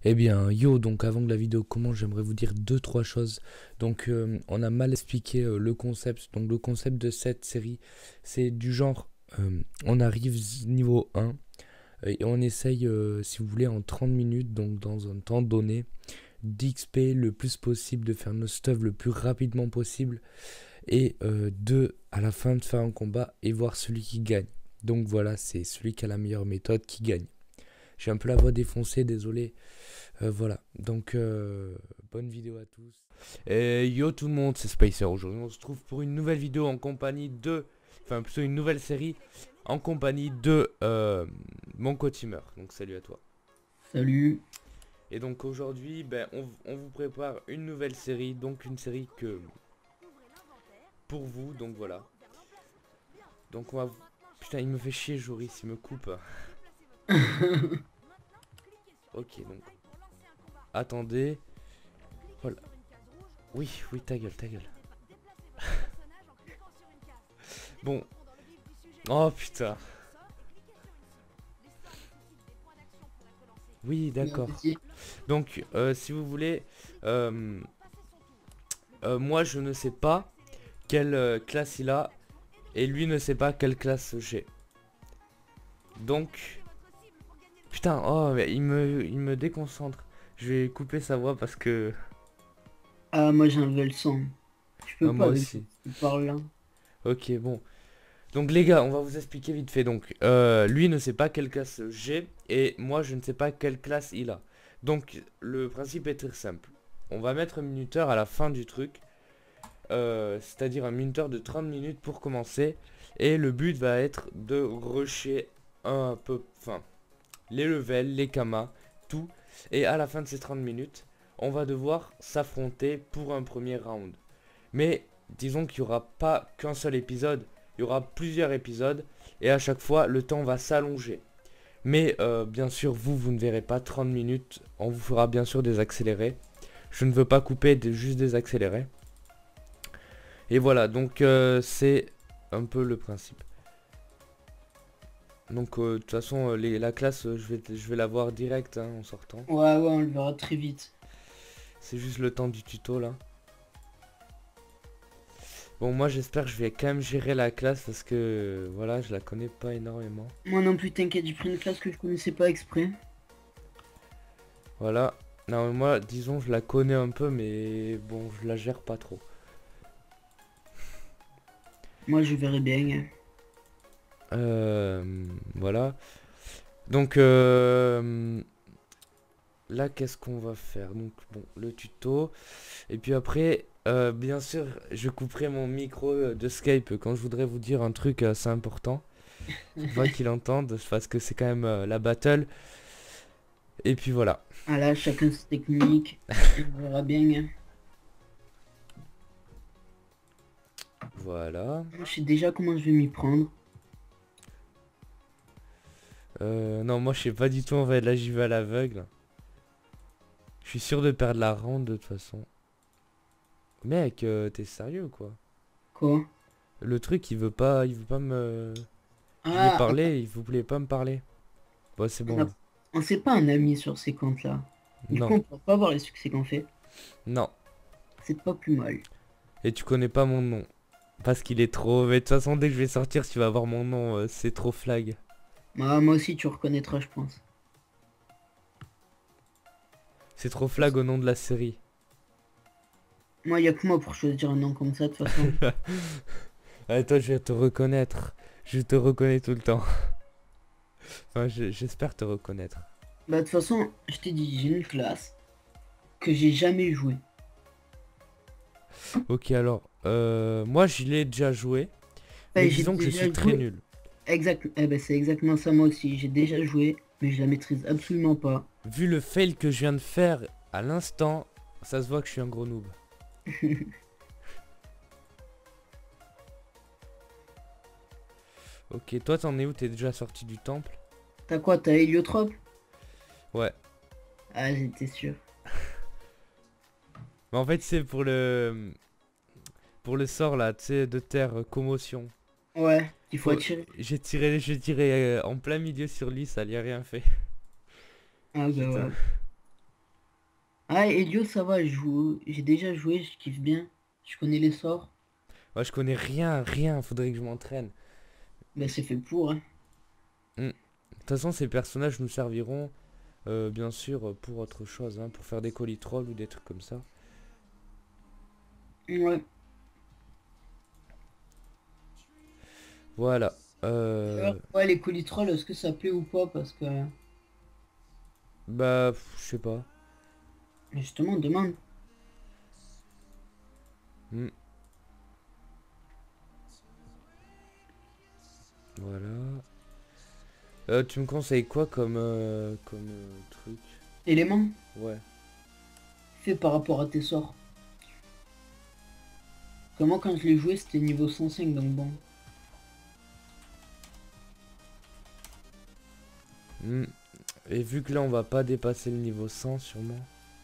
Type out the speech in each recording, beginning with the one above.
Eh bien, yo, donc avant que la vidéo commence, j'aimerais vous dire deux, trois choses. Donc, on a mal expliqué le concept. Donc, le concept de cette série, c'est du genre, on arrive niveau 1 et on essaye, si vous voulez, en 30 minutes, donc dans un temps donné, d'XP le plus possible, de faire nos stuff le plus rapidement possible et à la fin, de faire un combat et voir celui qui gagne. Donc voilà, c'est celui qui a la meilleure méthode qui gagne. J'ai un peu la voix défoncée, désolé. Voilà, donc bonne vidéo à tous. Et yo tout le monde, c'est Spacer. Aujourd'hui, on se trouve pour une nouvelle vidéo en compagnie de. Enfin, plutôt une nouvelle série en compagnie de mon co-teamer. Donc, salut à toi. Salut. Et donc, aujourd'hui, ben, on vous prépare une nouvelle série. Donc, une série que. Pour vous, donc voilà. Donc, on va. Putain, il me fait chier, Joris, il me coupe. Ok, donc. Attendez. Voilà. Oui, oui, ta gueule, ta gueule. Bon. Oh putain. Oui, d'accord. Vas-y. Donc, si vous voulez, euh, moi je ne sais pas quelle classe il a et lui ne sait pas quelle classe j'ai. Donc, putain, oh, mais il me déconcentre. Je vais couper sa voix parce que Ah, moi j'ai un le son. Je peux pas moi avec aussi. ce parle-là. Ok, bon. Donc les gars, on va vous expliquer vite fait. Donc, lui ne sait pas quelle classe j'ai et moi je ne sais pas quelle classe il a. Donc, le principe est très simple. On va mettre un minuteur à la fin du truc. C'est-à-dire un minuteur de 30 minutes pour commencer. Et le but va être de rusher un peu, enfin, les levels, les kamas, tout. Et à la fin de ces 30 minutes, on va devoir s'affronter pour un premier round. Mais disons qu'il n'y aura pas qu'un seul épisode, il y aura plusieurs épisodes. Et à chaque fois, le temps va s'allonger. Mais bien sûr, vous ne verrez pas 30 minutes. On vous fera bien sûr des accélérés. Je ne veux pas couper, juste des accélérés. Et voilà, donc c'est un peu le principe. Donc de toute façon, la classe, je vais la voir direct hein, en sortant. Ouais, ouais, on le verra très vite. C'est juste le temps du tuto là. Bon, moi j'espère que je vais quand même gérer la classe parce que voilà, je la connais pas énormément. Moi non plus, t'inquiète, j'ai pris une classe que je connaissais pas exprès. Voilà. Non, mais moi, disons, je la connais un peu, mais bon, je la gère pas trop. Moi je verrai bien. Voilà. Donc, là, qu'est-ce qu'on va faire? Donc, bon, le tuto. Et puis après, bien sûr, je couperai mon micro de Skype quand je voudrais vous dire un truc assez important. Faut pas qu'il entende, parce que c'est quand même la battle. Et puis voilà. Ah là, chacun ses techniques. On verra bien. Voilà. Moi je sais déjà comment je vais m'y prendre. Non, moi, je sais pas du tout. En fait, là, j'y vais à l'aveugle. Je suis sûr de perdre la ronde de toute façon. Mec, t'es sérieux quoi? Quoi? Le truc, il veut pas me. Je lui ai Ah, parlé, il voulait pas me parler. Bon, c'est on bon a... là. on s'est pas un ami sur ces comptes-là. Du coup, Non, on peut pas voir les succès qu'on fait. non. C'est pas plus mal. Et tu connais pas mon nom. Parce qu'il est trop. Mais de toute façon, dès que je vais sortir, tu vas voir mon nom. C'est trop flag. Moi aussi, tu reconnaîtras, je pense. C'est trop flag au nom de la série. Moi, y a que moi pour choisir un nom comme ça, de toute façon. Ah, toi, je vais te reconnaître. Je te reconnais tout le temps. Enfin, j'espère te reconnaître. Bah, de toute façon, je t'ai dit, j'ai une classe que j'ai jamais joué. Ok, alors. Moi, j'y l'ai déjà joué. Mais Enfin, j'ai disons que je déjà suis très joué. nul. Exact. Eh ben, c'est exactement ça, moi aussi. J'ai déjà joué, mais je la maîtrise absolument pas. Vu le fail que je viens de faire à l'instant, ça se voit que je suis un gros noob. Ok, toi t'en es où? T'es déjà sorti du temple? T'as quoi? T'as Héliotrope? Ouais. Ah, j'étais sûr. Mais en fait c'est pour le sort là, tu sais, de terre commotion. Ouais, il faut Faut- attirer. j'ai tiré en plein milieu sur lui, ça lui a rien fait. Ah, bah Putain. ouais. Ah, Elio, ça va, je joue. J'ai déjà joué, je kiffe bien. Je connais les sorts. Ouais, je connais rien, faudrait que je m'entraîne. Ben, c'est fait pour, hein. De toute façon, ces personnages nous serviront, bien sûr, pour autre chose, hein, pour faire des colis trolls ou des trucs comme ça. Ouais. Voilà. D'ailleurs, ouais, les colis trolls, est-ce que ça plaît ou pas? Parce que, Bah, je sais pas. justement, on demande. Hmm, voilà. Tu me conseilles quoi comme truc? Élément, Ouais. fait par rapport à tes sorts. Comment quand je l'ai joué, c'était niveau 105, donc bon. Hmm. Et vu que là, on va pas dépasser le niveau 100 sûrement.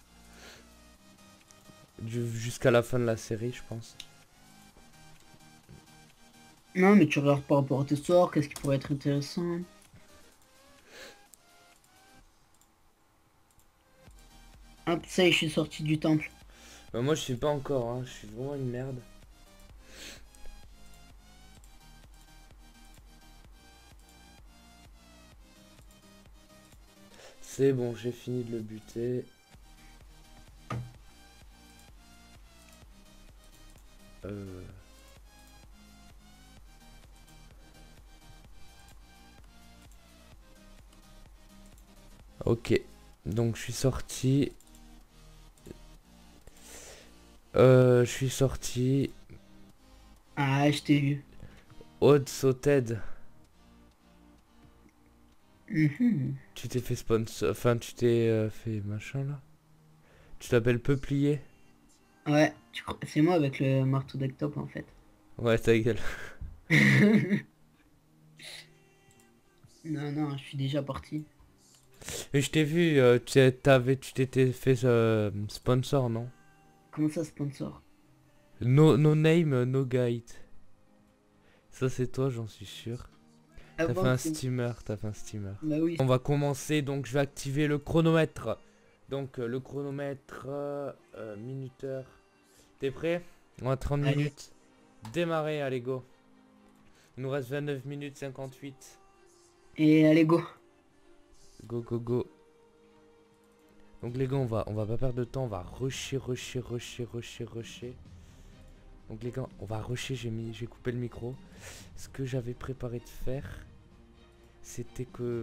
Jusqu'à la fin de la série, je pense. Non, mais tu regardes par rapport à tes sorts, qu'est-ce qui pourrait être intéressant. Hop, ça y est, je suis sorti du temple. Bah, moi, je suis pas encore, hein. Je suis vraiment une merde. C'est bon, j'ai fini de le buter. Euh... Ok. Donc, je suis sorti. Je suis sorti. Ah, je t'ai vu. Odd Sauted. Mhm. Tu t'es fait sponsor. Enfin, tu t'es fait machin là. Tu t'appelles Peuplier? Ouais, c'est moi avec le marteau d'Ectop en fait. Ouais, ta gueule. Non, non, je suis déjà parti. Et je t'ai vu, tu t'étais fait sponsor, non? Comment ça, sponsor? No, no name, no guide. Ça, c'est toi, j'en suis sûr. Ah T'as fait bon, un c'est... steamer, t'as fait un steamer. Bah oui. On va commencer, donc je vais activer le chronomètre. Donc, le chronomètre, minuteur. T'es prêt? On a 30 Allez. minutes. Démarrer, allez, go. Il nous reste 29 minutes 58. Et allez, go. Go, go, go. Donc les gars, on va pas perdre de temps, on va rusher. Donc les gars, on va rusher, j'ai coupé le micro. Ce que j'avais préparé de faire, c'était que...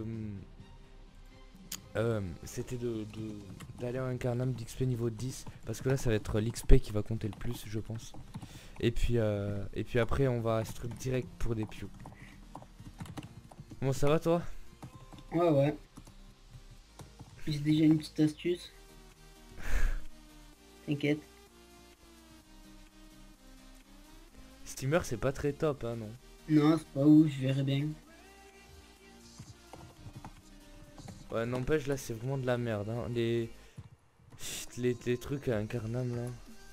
c'était d'aller à un carnam d'XP niveau 10. Parce que là, ça va être l'XP qui va compter le plus, je pense. Et puis après, on va struct direct pour des pious. Bon, ça va toi? Ouais, ouais. J'ai déjà une petite astuce. T'inquiète. Steamer, c'est pas très top, hein, non? Non, c'est pas où, je verrai bien. Ouais, n'empêche, là, c'est vraiment de la merde, hein. Les trucs à un carnam, là.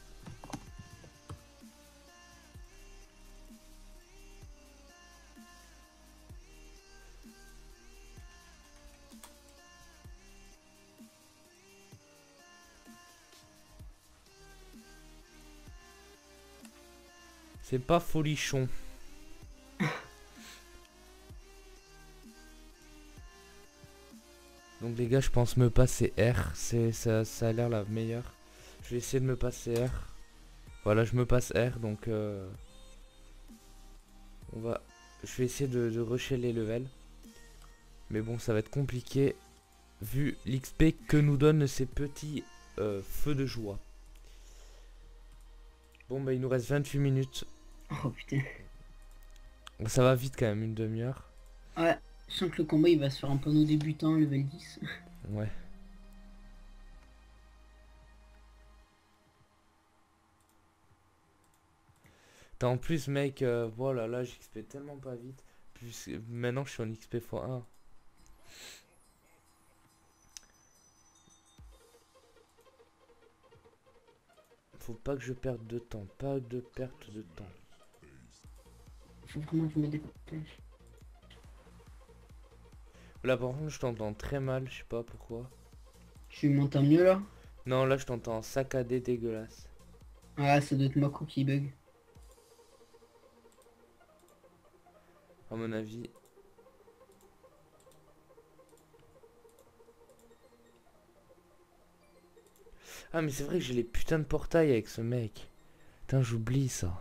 C'est pas folichon. Donc les gars, je pense me passer R. Ça a l'air la meilleure. Je vais essayer de me passer R. Voilà, je me passe R. Donc on va. Je vais essayer de rusher les levels. Mais bon, ça va être compliqué. Vu l'XP que nous donnent ces petits feux de joie. Bon bah il nous reste 28 minutes. Oh putain. Ça va vite quand même, une demi-heure. Ouais, je sens que le combat il va se faire en panneau débutant, level 10. Ouais. En plus mec, voilà, là j'XP tellement pas vite. Plus, maintenant je suis en XP x1. Faut pas que je perde de temps, pas de perte de temps. Faut vraiment que je me dépêche. Là par contre je t'entends très mal, je sais pas pourquoi. Tu m'entends mieux là? Non, là je t'entends saccadé dégueulasse. Ah, ça doit être ma qui bug. À mon avis. Ah mais c'est vrai que j'ai les putains de portails avec ce mec. Putain, j'oublie ça.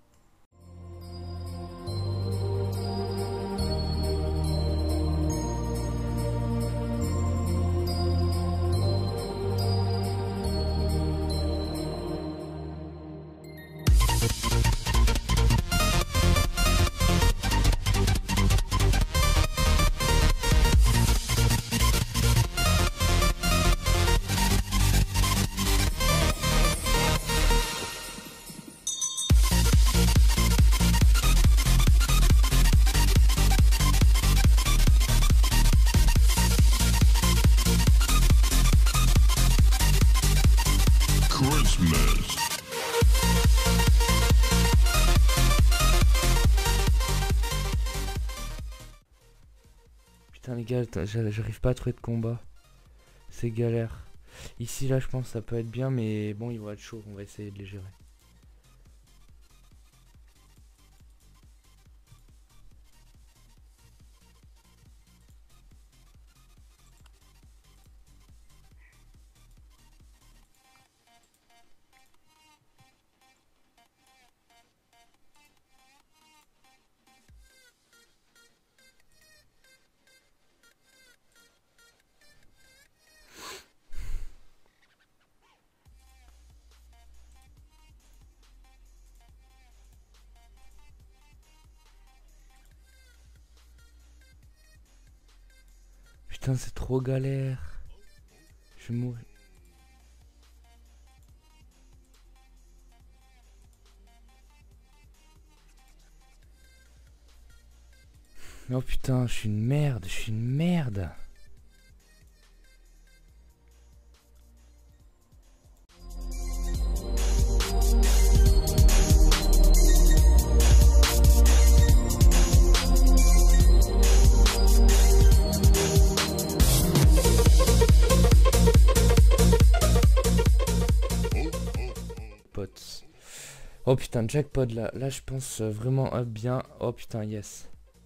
Putain les gars, j'arrive pas à trouver de combat. C'est galère. Ici là je pense que ça peut être bien mais bon ils vont être chauds, on va essayer de les gérer. Putain c'est trop galère. Je vais mourir. Oh putain, je suis une merde, je suis une merde. Potes. Oh putain, jackpot là. Là je pense vraiment up bien. Oh putain, yes.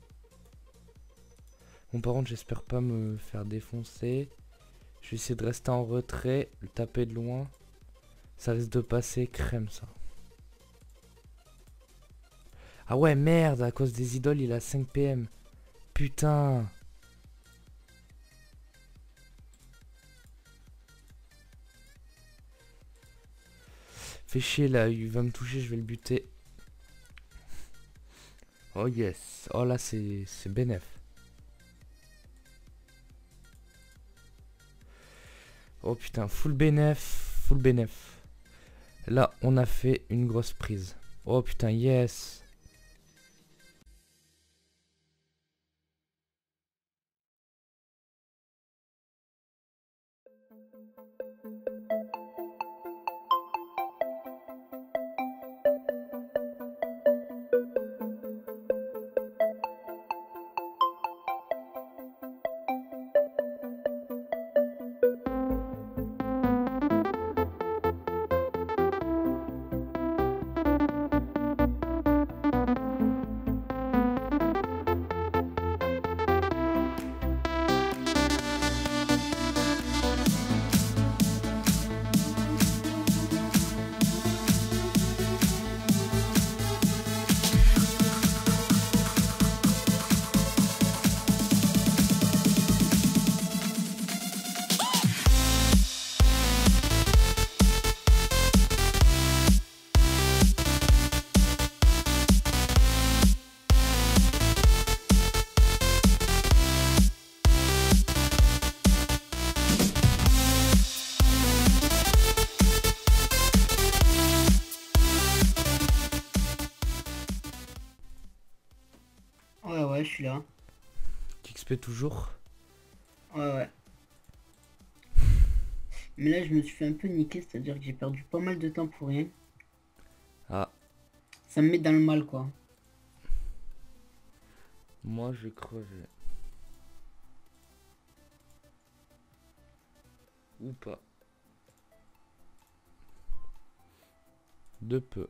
Bon par contre j'espère pas me faire défoncer. Je vais essayer de rester en retrait, le taper de loin. Ça risque de passer crème ça. Ah ouais merde, à cause des idoles il a 5 PM. Putain. Fait chier là, il va me toucher, je vais le buter. Oh yes. Oh là c'est bénef. Oh putain, full bénef, full bénef. Là, on a fait une grosse prise. Oh putain, yes. Ouais, ouais, je suis là. XP toujours. Ouais, ouais. Mais là, je me suis fait un peu niquer, c'est-à-dire que j'ai perdu pas mal de temps pour rien. Ah, Ça me met dans le mal, quoi. moi je vais crever. Ou pas. De peu.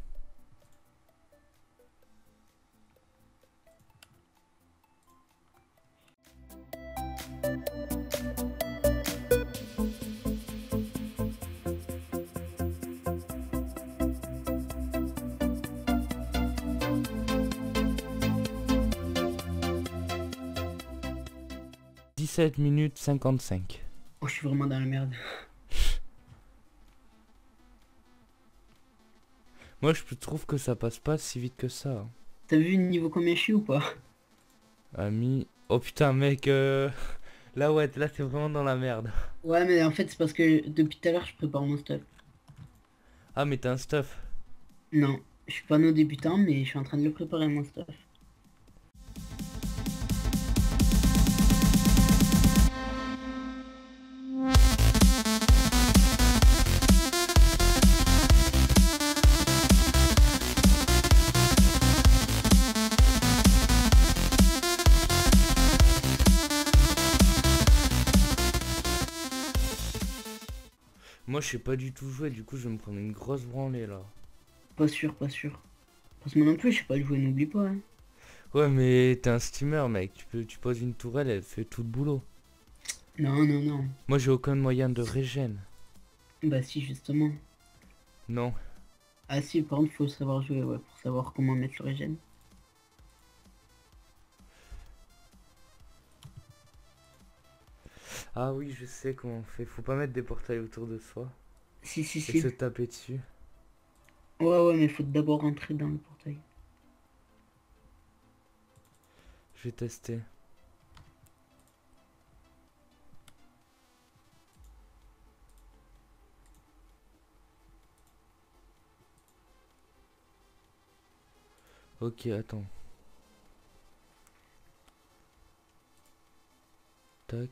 « 17 minutes 55. » Oh, je suis vraiment dans la merde. Moi, je trouve que ça passe pas si vite que ça. T'as vu le niveau combien je suis ou pas? Ami... Oh putain, mec, là, ouais, là, t'es vraiment dans la merde. Ouais, mais en fait, c'est parce que depuis tout à l'heure, je prépare mon stuff. Ah, mais t'as un stuff. Non, je suis pas no débutant, mais je suis en train de le préparer, mon stuff. Moi, je sais pas du tout jouer, du coup, je vais me prendre une grosse branlée, là. Pas sûr, pas sûr. Parce que moi non plus, je sais pas le jouer, n'oublie pas. Hein. Ouais, mais t'es un steamer, mec. Tu poses une tourelle, elle fait tout le boulot. Non, non, non. Moi, j'ai aucun moyen de régène. Bah si, justement. Non. Ah si, par contre, faut savoir jouer, ouais, pour savoir comment mettre le régène. Ah oui, je sais comment on fait. Faut pas mettre des portails autour de soi. Si, si, Et si. se taper dessus. Ouais, ouais, mais faut d'abord rentrer dans le portail. Je vais tester. Ok, attends. Tac.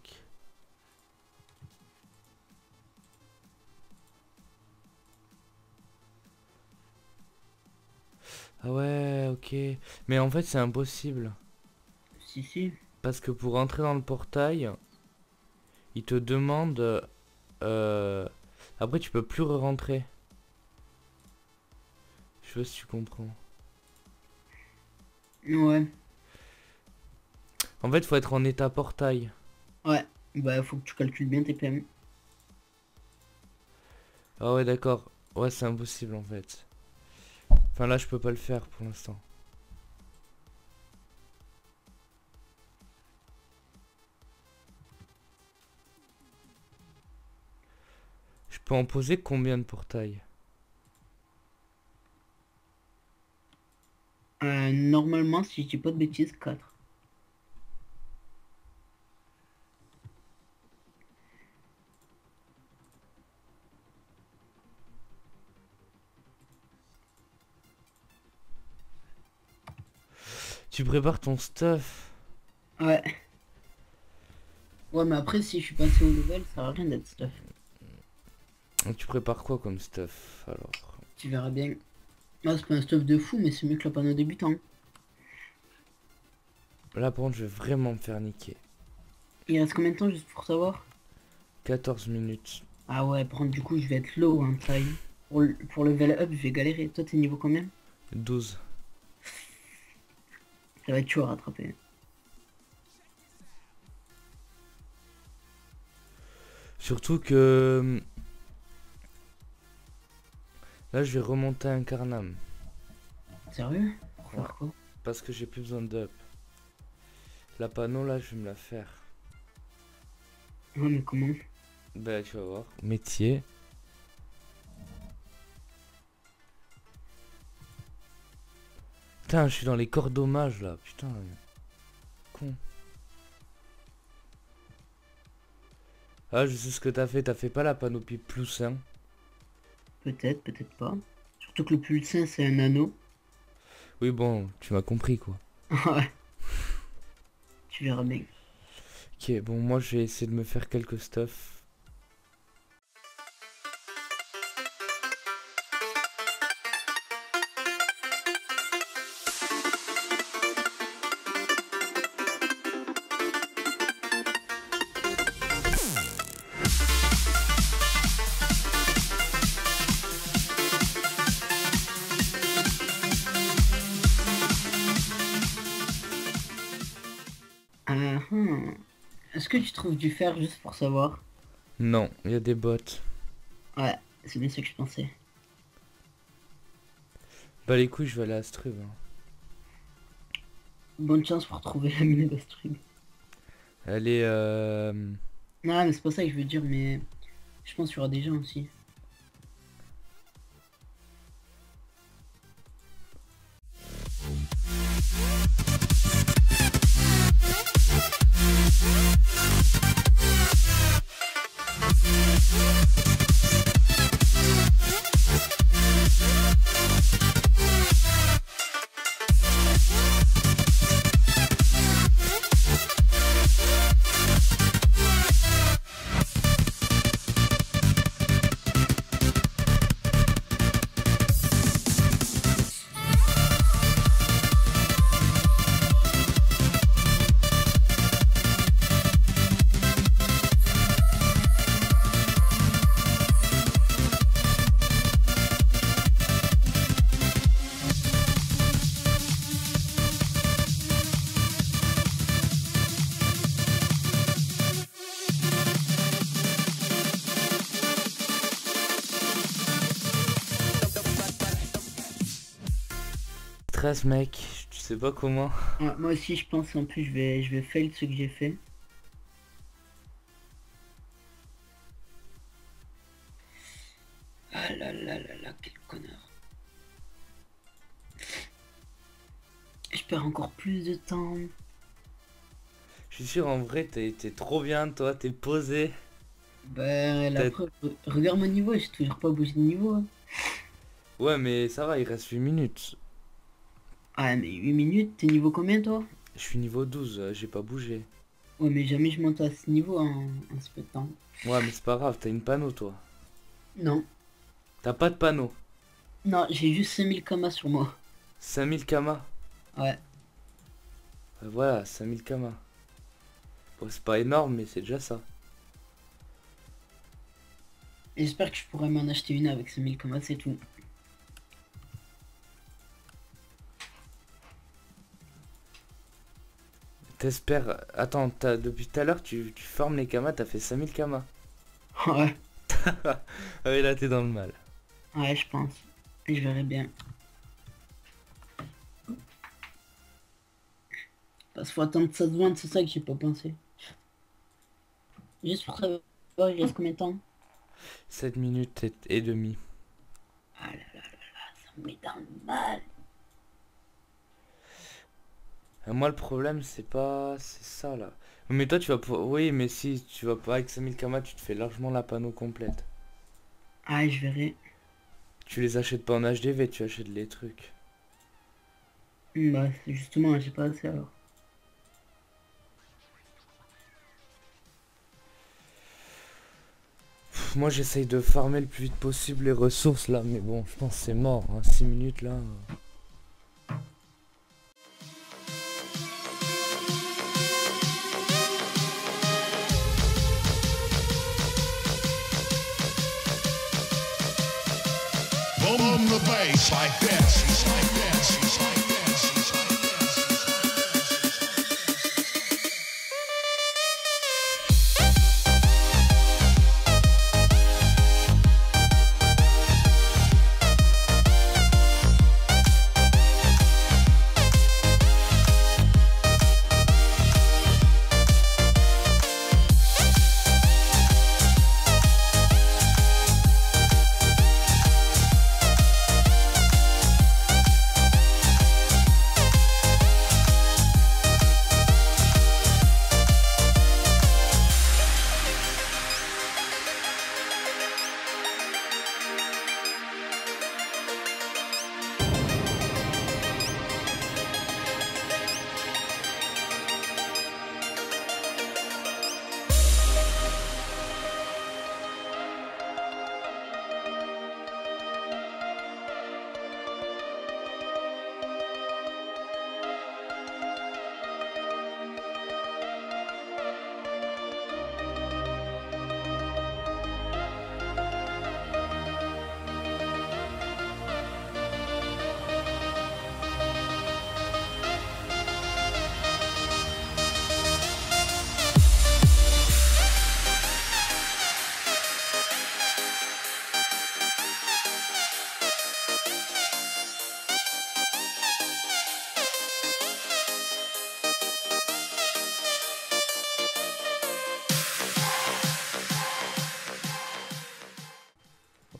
Ah ouais, ok. Mais en fait, c'est impossible. Si, si. Parce que pour rentrer dans le portail, il te demande... Après, tu peux plus re-rentrer. Je sais pas si tu comprends. Ouais. En fait, faut être en état portail. Ouais. Bah, faut que tu calcules bien tes PM. Ah ouais, d'accord. Ouais, c'est impossible en fait. Enfin là, je peux pas le faire pour l'instant. Je peux en poser combien de portails? Normalement, si je dis pas de bêtises, 4. Tu prépares ton stuff. Ouais. Ouais, mais après, si je suis passé au level, ça sert à rien d'être stuff. Tu prépares quoi comme stuff alors? Tu verras bien. Moi, c'est pas un stuff de fou, mais c'est mieux que le panneau débutant. Là, par contre, je vais vraiment me faire niquer. Il reste combien de temps, juste pour savoir? 14 minutes. Ah ouais, par contre, du coup, je vais être low, hein, ça y est. Pour level up, je vais galérer. Toi, t'es niveau combien? 12. Ça va être chaud à rattraper. Surtout que... Là, je vais remonter un Carnam. Sérieux? Pour Ouais. faire quoi? Parce que j'ai plus besoin d'up. La panneau, là, je vais me la faire. Ouais, mais comment? Bah, tu vas voir. Métier. Putain, je suis dans les corps d'hommage, là. Putain. Con. Ah, je sais ce que t'as fait. T'as fait pas la panoplie plus, hein. Peut-être, peut-être pas. Surtout que le pulsar, c'est un anneau. Oui, bon, tu m'as compris, quoi. Ouais. Tu verras bien. Ok, bon, moi, je vais essayer de me faire quelques stuff. que tu trouves du fer juste pour savoir? Non, il y a des bots. Ouais, c'est bien ça que je pensais. Bah les couilles, je vais aller à Struve. Hein. Bonne chance pour trouver la mine d'Astrub. Elle est... Non, mais c'est pas ça que je veux dire, mais je pense qu'il y aura des gens aussi. Stress mec, tu sais pas comment. Ouais, moi aussi, je pense en plus, je vais fail ce que j'ai fait. Ah là là là là, quel connard. Je perds encore plus de temps. Je suis sûr en vrai t'es trop bien toi, t'es posé. Ben, la T'as- preuve, regarde mon niveau, j'ai toujours pas bougé de niveau. Hein. Ouais mais ça va, il reste 8 minutes. Ah, mais 8 minutes, t'es niveau combien toi? Je suis niveau 12, j'ai pas bougé. Ouais, mais jamais je monte à ce niveau en si peu de temps. Ouais mais c'est pas grave, t'as une panneau toi. Non, T'as pas de panneau. non, j'ai juste 5000 kamas sur moi. 5000 kamas. Ouais, Voilà, 5000 kamas. Bon c'est pas énorme mais c'est déjà ça. j'espère que je pourrais m'en acheter une avec 5000 kamas, c'est tout. T'espères... Attends, depuis tout à l'heure tu formes les kamas, t'as fait 5000 kamas. Ouais, Ah oui là t'es dans le mal. ouais, je pense. Je verrai bien. Parce qu'il faut attendre 16 secondes, c'est ça que j'ai pas pensé. Juste pour savoir, il reste combien de temps? 7 minutes et demie. Ah là là là là, ça me met dans le mal. Moi le problème c'est pas... C'est ça là. Mais toi tu vas pas... Oui mais si tu vas pas avec 5000 kamas tu te fais largement la panneau complète. Ah, je verrai. Tu les achètes pas en HDV, tu achètes les trucs. Bah, justement, j'ai pas assez alors. Moi j'essaye de farmer le plus vite possible les ressources là, mais bon, je pense que c'est mort, hein, 6 minutes là. Boom the bass like this, like this, like this, like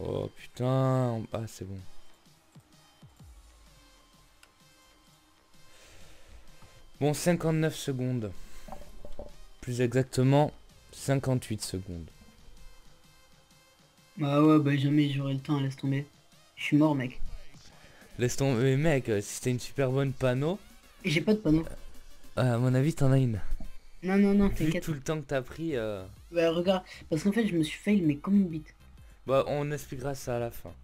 Oh putain. Ah c'est bon. Bon, 59 secondes. Plus exactement, 58 secondes. Bah ouais, bah jamais j'aurai le temps, laisse tomber. Je suis mort, mec. Laisse tomber, mec, si t'as une super bonne panneau, Et j'ai pas de panneau. à mon avis, t'en as une. Non, non, non, Vu t'inquiète. tout le temps que t'as pris, Bah regarde, parce qu'en fait, je me suis fail, mais comme une bite. bah, on expliquera ça à la fin.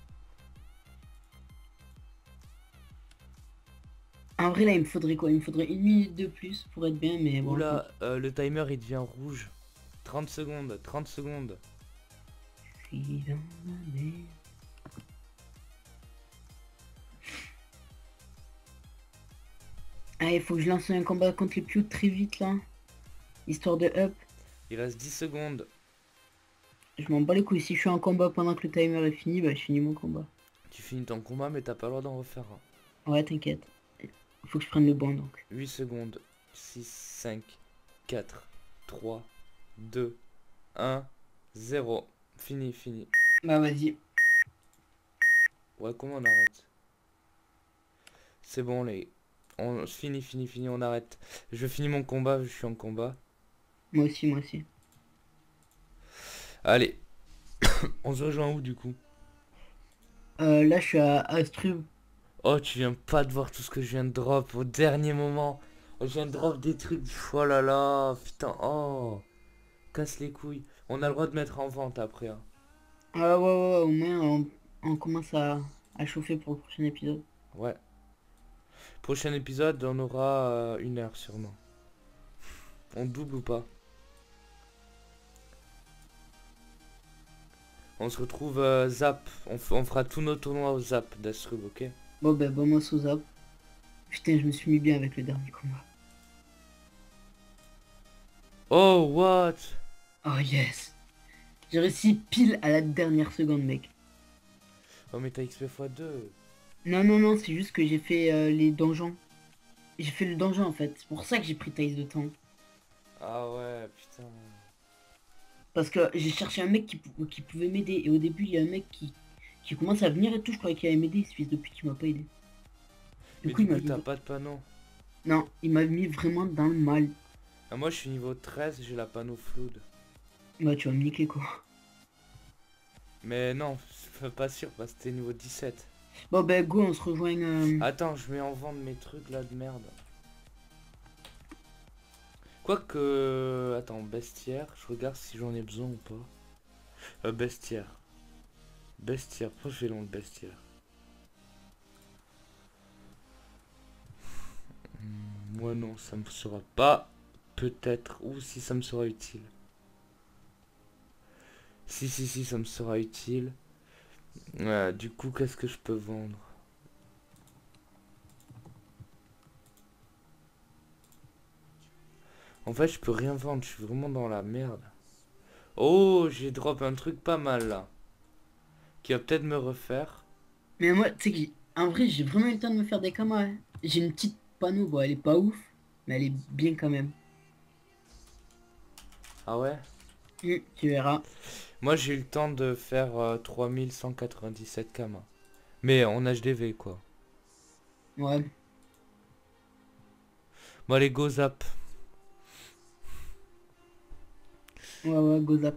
En vrai, là, il me faudrait quoi? Il me faudrait 1 minute de plus pour être bien, mais bon. Oula, le timer il devient rouge. 30 secondes, 30 secondes. Je suis dans la merde. Ah, il faut que je lance un combat contre les Pew très vite, là. Histoire de up. Il reste 10 secondes. Je m'en bats les couilles. Si je suis en combat pendant que le timer est fini, bah je finis mon combat. Tu finis ton combat, mais t'as pas le droit d'en refaire un. Ouais, t'inquiète. Faut que je prenne le bon, donc. 8 secondes. 6, 5, 4, 3, 2, 1, 0. Fini, fini. Bah vas-y. Ouais, comment on arrête? C'est bon, les... On finit, on arrête. Je finis mon combat, je suis en combat. Moi aussi, moi aussi. Allez. On se rejoint où, du coup? Là, je suis à Astrub. Oh, tu viens pas de voir tout ce que je viens de drop au dernier moment. Oh, je viens de drop des trucs. Oh là là, putain, oh. Casse les couilles. On a le droit de mettre en vente après, hein. Ah ouais, ouais, ouais, au moins, on commence à chauffer pour le prochain épisode. Ouais. Prochain épisode, on aura 1 heure sûrement. On double ou pas? On se retrouve Zap. On fera tous nos tournois au Zap d'Astrub, ok? Bon, ben, bon, moi, sous zap. Putain, je me suis mis bien avec le dernier combat. Oh, what? Oh, yes. J'ai réussi pile à la dernière seconde, mec. Oh, mais t'as XP x2. Non, non, non, c'est juste que j'ai fait les donjons. J'ai fait le donjon, en fait. C'est pour ça que j'ai pris taille de temps. Ah ouais, putain. Parce que j'ai cherché un mec qui pouvait m'aider. Et au début, il y a un mec qui commence à venir et tout. Je croyais qu'il allait m'aider. Ce fils de pute, il m'a pas aidé. Mais coup, du il m'a coup, t'as mis... pas de panneau. Non, il m'a mis vraiment dans le mal. Ah, moi, je suis niveau 13, j'ai la panneau floude. Bah, tu vas me niquer, quoi. Mais non, je suis pas sûr parce que t'es niveau 17. Bon, ben, go, on se rejoint. Attends, je mets en vente mes trucs là de merde. Quoique... Attends, bestiaire, je regarde si j'en ai besoin ou pas. Bestiaire. Bestiaire, pourquoi je vais dans le bestiaire? Moi non, ça me sera pas. Peut-être, ou si ça me sera utile. Si, ça me sera utile. Du coup, qu'est-ce que je peux vendre? En fait, je peux rien vendre, je suis vraiment dans la merde. Oh, j'ai drop un truc pas mal là. Qui va peut-être me refaire. Mais moi, tu sais qu'en vrai, j'ai vraiment eu le temps de me faire des camas, hein. J'ai une petite panneau, bon, elle est pas ouf, mais elle est bien quand même. Ah ouais? Tu verras. Moi, j'ai eu le temps de faire 3197 km. Mais en HDV quoi. Ouais. Bon, allez, go zap. Ouais, ouais, go zap.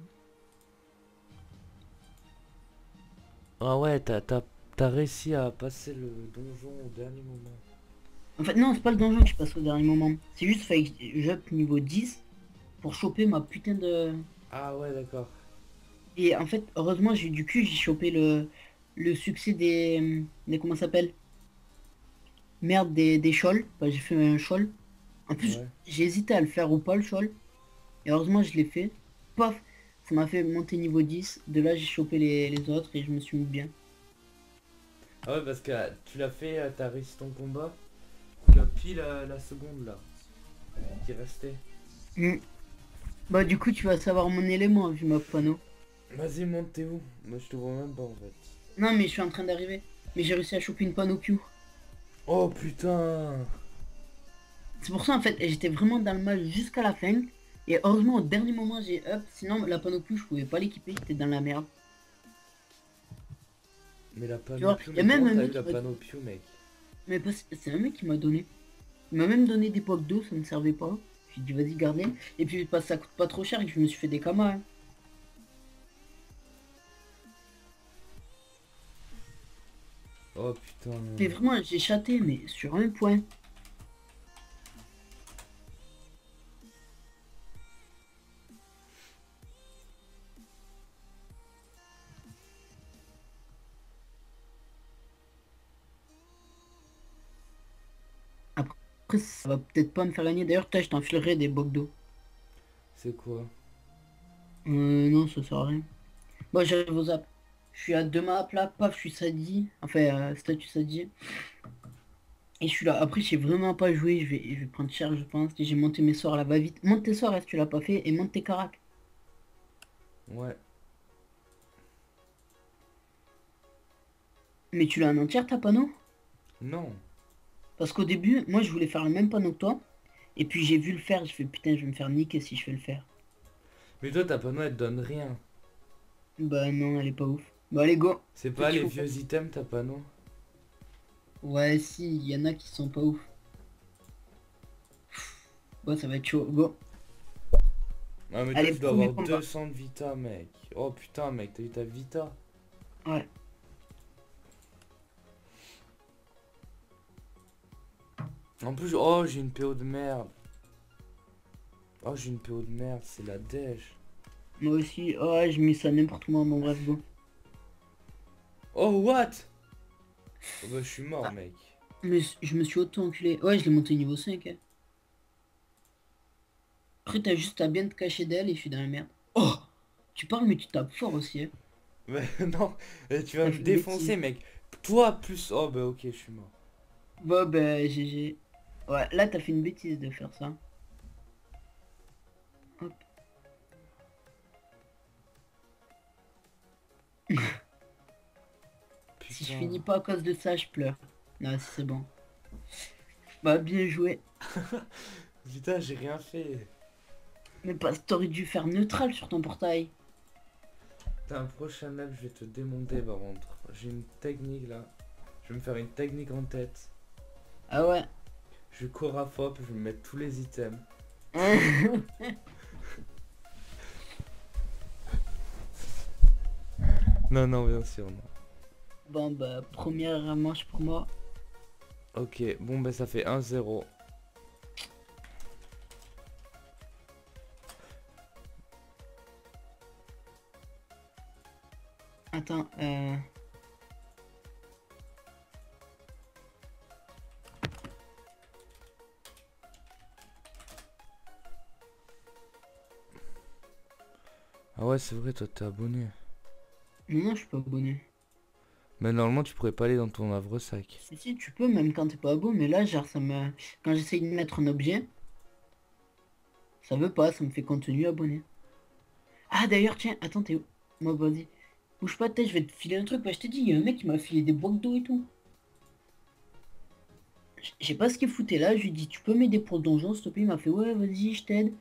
Ah ouais, t'as réussi à passer le donjon au dernier moment. En fait, non, c'est pas le donjon que je passe au dernier moment. C'est juste, fallait que j'up niveau 10 pour choper ma putain de... Ah ouais, d'accord. Et en fait, heureusement, j'ai eu du cul, j'ai chopé le succès des comment ça s'appelle? Merde, des shoals. Bah, j'ai fait un shoal. En plus, Ouais. j'ai hésité à le faire ou pas, le shoal. Et heureusement, je l'ai fait. Paf, ça m'a fait monter niveau 10. De là, j'ai chopé les autres et je me suis mis bien. Ah ouais, parce que tu l'as fait, t'as réussi ton combat. Tu as pile la seconde là. Qui restait. Bah, du coup, tu vas savoir mon élément vu ma panneau. Vas-y, monte, t'es où? Moi, je te vois même pas en fait. Non, mais je suis en train d'arriver. Mais j'ai réussi à choper une panneau Q. Oh putain! C'est pour ça, en fait, j'étais vraiment dans le mal jusqu'à la fin. Et heureusement, au dernier moment, j'ai up. Sinon, la panneau Q, je pouvais pas l'équiper. J'étais dans la merde. Mais la Tu vois, panopio, y a mais même comment un t'as mec eu la qui m'a- panopio, mec? Mais c'est un mec qui m'a donné. Il m'a même donné des pocs d'eau, ça ne servait pas. J'ai dit vas-y gardez. Et puis parce que ça coûte pas trop cher et que je me suis fait des kamas. Hein. Oh putain. Mais vraiment, j'ai chaté, mais sur un point. Après, ça va peut-être pas me faire gagner. D'ailleurs, je t'enfilerai des bocs d'eau. C'est quoi? Non, ça sert à rien. Bon, j'arrive aux apps. Je suis à 2 maps là, paf, je suis Sadie. Enfin, statut Sadie. Et je suis là. Après, j'ai vraiment pas joué. Je vais prendre cher, je pense. Et j'ai monté mes sorts là, va vite. Monte tes sorts, si tu l'as pas fait. Et monte tes caracs. Ouais. Mais tu l'as en entière ta panneau? Non. Parce qu'au début, moi, je voulais faire le même panneau que toi. Et puis j'ai vu le faire. Je fais putain, je vais me faire niquer si je fais le faire. Mais toi, ta panneau, elle te donne rien. Bah non, elle est pas ouf. Bah allez, go. C'est pas Petit les fou. vieux items, ta panneau? Ouais, si, il y en a qui sont pas ouf. Bon, ça va être chaud. Go. Ah, mais toi, Allez, tu dois premier avoir combat. 200 de Vita, mec. Oh putain, mec, t'as eu ta Vita? Ouais. En plus, oh, j'ai une PO de merde. Oh, j'ai une PO de merde, c'est la dèche. Moi aussi. Oh, ouais, je mets ça n'importe comment. Bon, bref, go. Oh, what? Oh, bah, je suis mort, mec. Mais je me suis auto-enculé. Ouais, je l'ai monté niveau 5. Hein. Après, t'as juste à bien te cacher d'elle et je suis dans la merde. Oh! Tu parles, mais tu tapes fort aussi. Hein. Mais non, tu vas T'as me fait une défoncer, bêtise. mec. Toi, plus... Oh, bah, ok, je suis mort. Bon, bah, GG. Ouais, là, t'as fait une bêtise de faire ça. Hop. Si je Putain. finis pas à cause de ça, je pleure. Non, si c'est bon. Bah, bien joué. Putain, j'ai rien fait. Mais pas, t'aurais dû faire neutral sur ton portail. T'as un prochain live, je vais te démonter, par contre. J'ai une technique, là. Je vais me faire une technique en tête. Ah ouais. Je cours à FOP, je vais me mettre tous les items. Non, non, bien sûr, non. Bon, bah, première manche pour moi. Ok, bon, bah, ça fait 1-0. Attends, Ah ouais, c'est vrai, toi, t'es abonné. non, non, je suis pas abonné. Mais normalement, tu pourrais pas aller dans ton havre-sac. Si, tu peux, même quand t'es pas abonné, mais là, genre, ça me... Quand j'essaye de mettre un objet, ça veut pas, ça me fait contenu abonné. Ah, d'ailleurs, tiens, attends, t'es où? Moi, vas-y. Bouge pas de tête, je vais te filer un truc. Bah, je t'ai dit, il y a un mec qui m'a filé des blocs d'eau et tout. Je sais pas ce qu'il foutait là, je lui ai dit, tu peux m'aider pour le donjon, s'il te plaît? Il m'a fait, ouais, vas-y, je t'aide.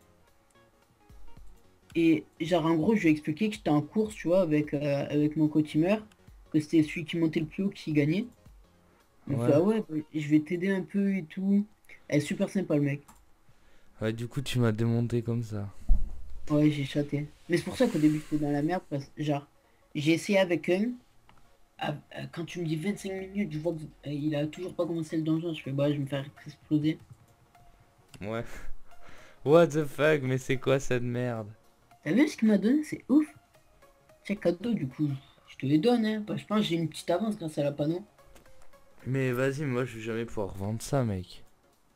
Et genre, en gros, je lui ai expliqué que j'étais en course, tu vois, avec mon co-teamer, que c'était celui qui montait le plus haut qui gagnait. Il m'a fait, Ouais. ah ouais, bah, je vais t'aider un peu et tout. Elle est super sympa, le mec. Ouais, du coup, tu m'as démonté comme ça. Ouais, j'ai chaté. Mais c'est pour ça qu'au début, j'étais dans la merde, parce que, genre, j'ai essayé avec un. Quand tu me dis 25 minutes, je vois qu'il a toujours pas commencé le donjon. Je fais, bah, je vais me faire exploser. Ouais. What the fuck, mais c'est quoi cette merde? T'as vu ce qu'il m'a donné? C'est ouf. Tiens, cadeau, du coup. Je te les donne, hein. Bah, je pense que j'ai une petite avance grâce à la panneau. Mais vas-y, moi, je vais jamais pouvoir vendre ça, mec.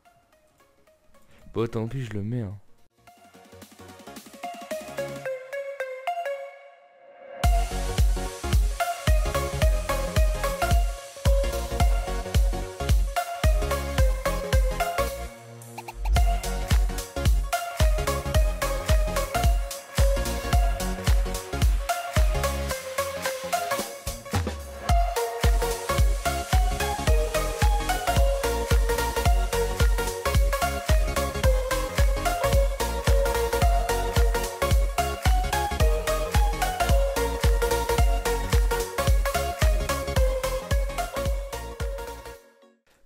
Bon, tant pis, je le mets, hein.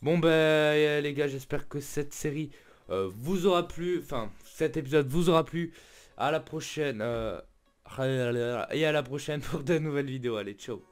Bon ben les gars, j'espère que cette série vous aura plu. Enfin, cet épisode vous aura plu. À la prochaine. Et à la prochaine pour de nouvelles vidéos. Allez, ciao.